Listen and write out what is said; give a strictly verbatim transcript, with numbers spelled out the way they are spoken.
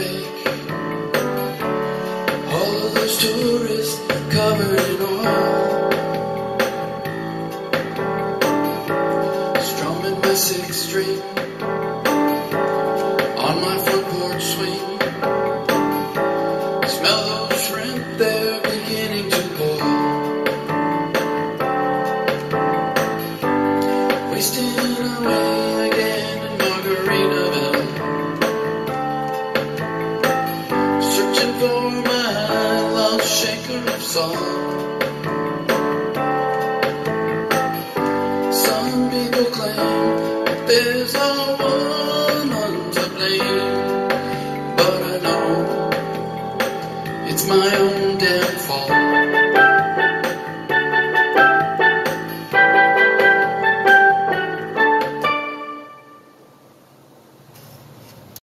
lake. All of those tourists covered in oil, strumming my sixth string on my front porch swing. Smell those shrimp, they're beginning to boil. Wasting away again in Margaritaville, searching for my lost shaker of salt. Some people claim that there's a woman to blame, but I know it's my own damn fault.